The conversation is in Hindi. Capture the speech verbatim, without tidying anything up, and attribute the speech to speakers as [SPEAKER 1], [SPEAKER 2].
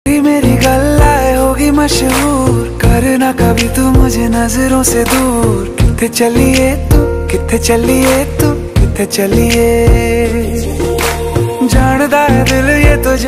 [SPEAKER 1] मेरी गल्लाए होगी मशहूर, करना कभी तू मुझे नजरों से दूर। किथे चलिए तू, किथे चलिए तू, किथे चलिए, जानदा है दिल ये तो